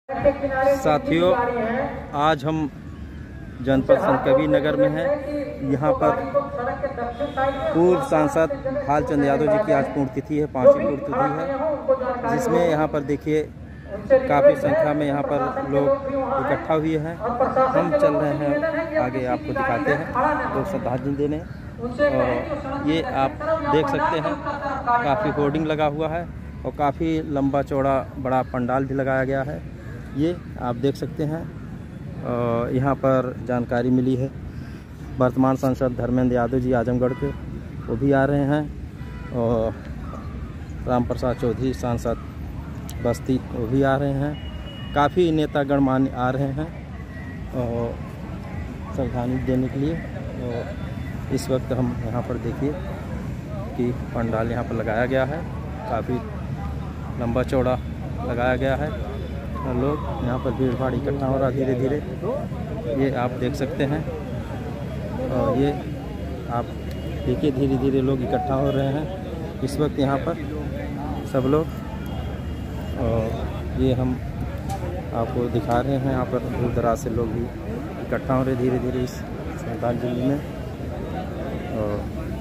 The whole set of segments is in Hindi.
साथियों, आज हम जनपद संतकबीर नगर में हैं। यहाँ पर पूर्व सांसद भालचंद्र यादव जी की आज पुण्यतिथि है, 5वीं पुण्यतिथि है, जिसमें यहाँ पर देखिए काफ़ी संख्या में यहाँ पर लोग इकट्ठा हुए हैं। हम चल रहे हैं आगे, आपको दिखाते हैं लोग श्रद्धांजलि देने। और ये आप देख सकते हैं काफ़ी होर्डिंग लगा हुआ है और काफ़ी लंबा चौड़ा बड़ा पंडाल भी लगाया गया है। ये आप देख सकते हैं। यहाँ पर जानकारी मिली है वर्तमान सांसद धर्मेंद्र यादव जी आजमगढ़ के, वो भी आ रहे हैं। और राम प्रसाद चौधरी सांसद बस्ती, वो भी आ रहे हैं। काफ़ी नेता गणमान्य आ रहे हैं और श्रद्धांजलि देने के लिए। और इस वक्त हम यहाँ पर देखिए कि पंडाल यहाँ पर लगाया गया है, काफ़ी लंबा चौड़ा लगाया गया है और लोग यहाँ पर भीड़ भाड़ इकट्ठा हो रहा धीरे धीरे, ये आप देख सकते हैं। और ये आप देखिए धीरे धीरे लोग इकट्ठा हो रहे हैं इस वक्त यहाँ पर सब लोग। और ये हम आपको दिखा रहे हैं, यहाँ पर दूर दराज से लोग भी इकट्ठा हो रहे धीरे धीरे इस श्रद्धांजलि में। और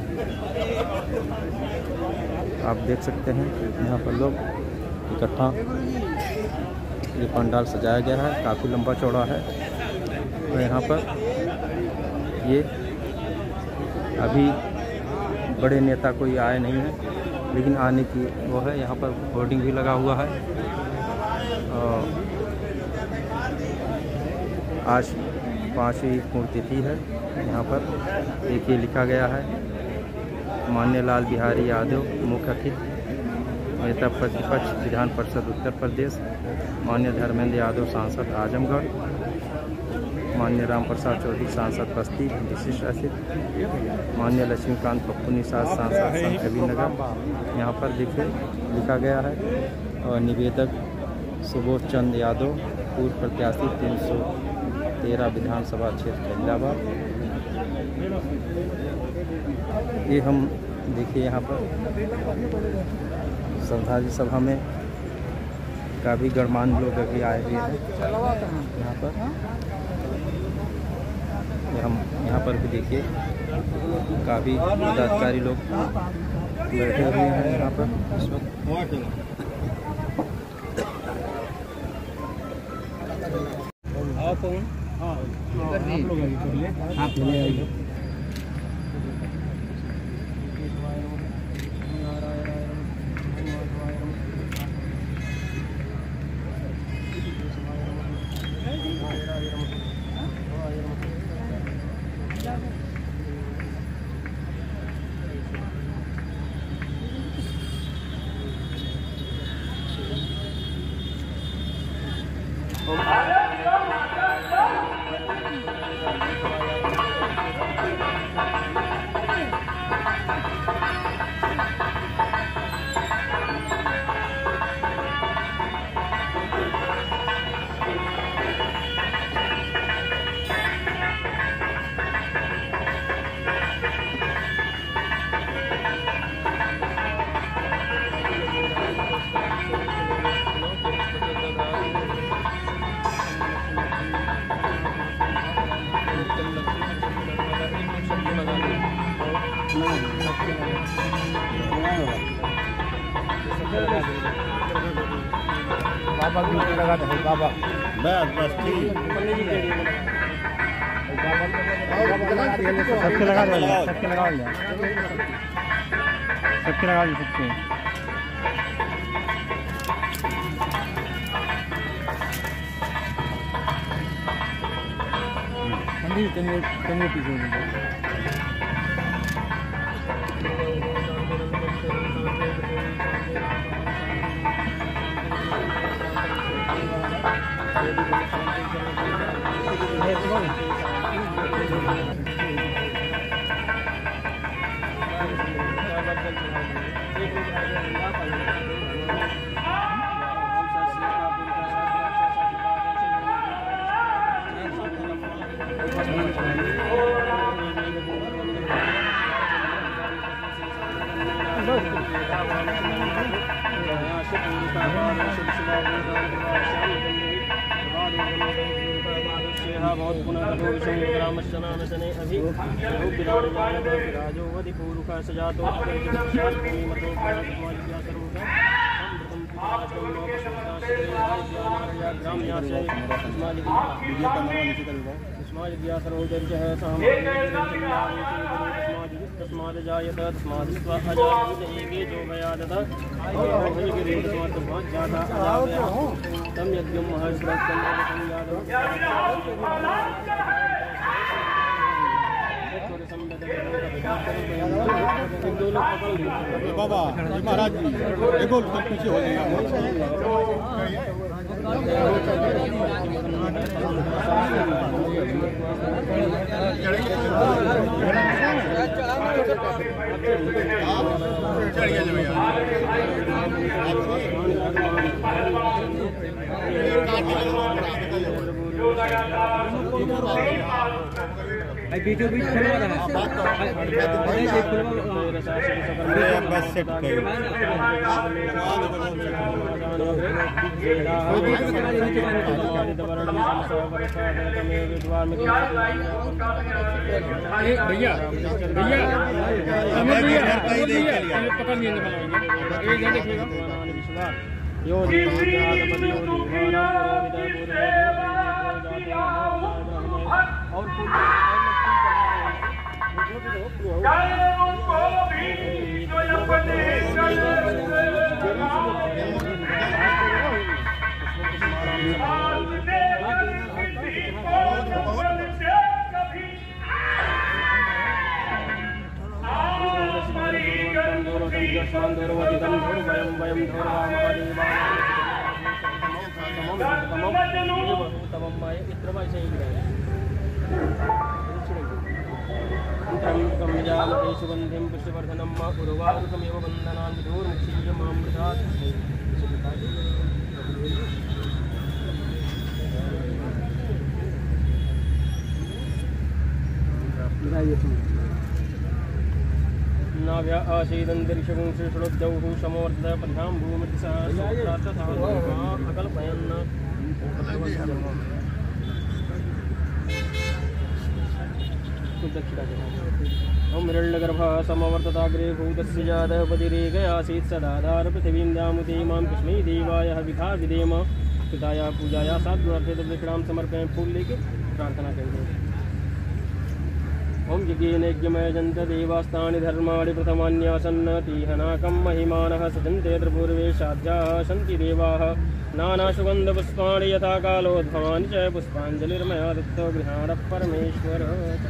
आप देख सकते हैं यहाँ पर लोग इकट्ठा, ये पंडाल सजाया गया है, काफ़ी लंबा चौड़ा है। और यहाँ पर ये अभी बड़े नेता कोई आए नहीं है, लेकिन आने की वो है। यहाँ पर होर्डिंग भी लगा हुआ है। और आज 5वीं पुण्यतिथि है। यहाँ पर देखिए लिखा गया है, माननीय लाल बिहारी यादव मुख्य अतिथि, नेता प्रतिपक्ष विधान परिषद उत्तर प्रदेश, माननीय धर्मेंद्र यादव सांसद आजमगढ़, माननीय राम प्रसाद चौधरी सांसद बस्ती विशिष्ट अतिथि, माननीय लक्ष्मीकांत पप्पू निषाद सांसद संतकबीर नगर। यहाँ पर देखिए लिखा गया है। और निवेदक सुबोध चंद्र यादव, पूर्व प्रत्याशी 313 विधानसभा क्षेत्र इलाहाबाद। ये हम देखिए यहाँ पर श्रद्धांजलि सभा में काफ़ी गणमान्य लोग अभी आए हुए हैं यहाँ पर। हम यहाँ पर भी देखिए काफ़ी पदाधिकारी लोग बैठे हुए हैं यहाँ पर इस वक्त। बाबा की लगा दे बाबा, बस ठीक सबके लगा दे, सबके लगा लिया, सबके लगा दे सबके। कमी पीछे बहुत पुनः रघो विषमग्रामश्चनानशने अभि रघो विराजयानः विराजो वधिपूरुखः सजातो अपरिचितशास्त्रीमतो प्रातमालिव्यासर्मुखः अमृतं पिताश्रमोपस्मृताश्रयेनार्या ग्राम्याशय स्मालिव्यासरोदर्जः तस्मादजायत तस्मादित्वा अजायते जो भयादतः तम यज्ञं महर्षिरस्तं बाबा महाराज जी देखो पीछे हो जाएगा बीचों बीच खुलवा देना बस सेट कर भैया भैया पता नहीं देखिएगा सुगंधिं पुष्पवर्धनं उर्वारुकमेव वन्दनान् विधूर्मुक्षीयमामृतात् नाभ्या आसीदन्तरिक्षगुं श्रीषडोद्यौः समोर्धपद्भ्यां भूमिर्दिशा अकल्पयन् ओम हिरण्यगर्भः समवर्तताग्रे भूतस्य जातः पतिरेकयासीत् सदाधार पृथिवीं दामुते मां कृष्णे देवाय विधा विधेम पिताया पूजाया साधुर्थे दक्षिणां समर्पयामि फूल लेके प्रार्थना करेंगे। ओम यज्ञेन यज्ञमयजन्त देवास्तानि धर्माणि प्रथमान्यासन्न तीहनाकं महिमानः सजन्ते यत्र पूर्वे साध्याः सन्ति देवाः नानासुगन्धपुष्पाणि यथा कालोद्भवानि च पुष्पाञ्जलिर्मया दत्तो गृहाणः परमेश्वरः।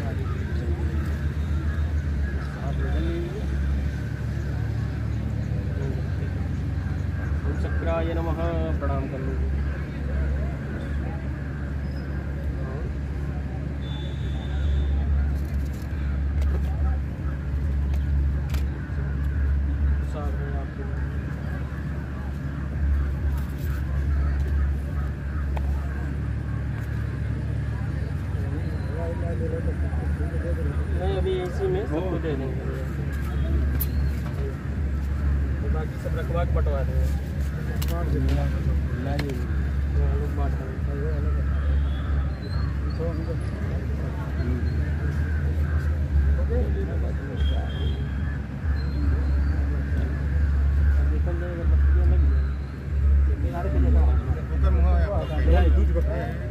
चक्राय नमः प्रणाम कर लीजिए। नहीं अभी इसी में सबको दे देंगे, बाकी सब रखवा के बंटवा देंगे। दूध